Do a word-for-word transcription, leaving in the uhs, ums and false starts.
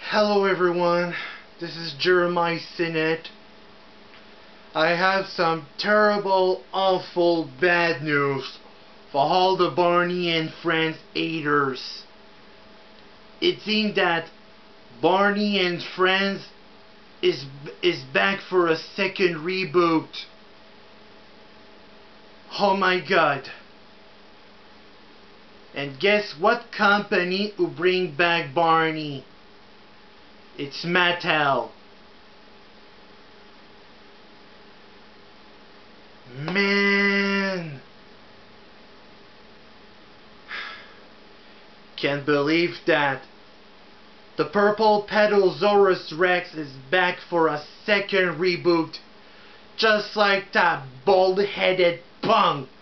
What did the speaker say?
Hello everyone, this is Jeremiah Sinnett. I have some terrible, awful, bad news for all the Barney and Friends haters. It seems that Barney and Friends is, is back for a second reboot. Oh my god. And guess what company who bring back Barney? It's Mattel. Man, can't believe that. The Purple Pedalsaurus Rex is back for a second reboot, just like that bald-headed punk.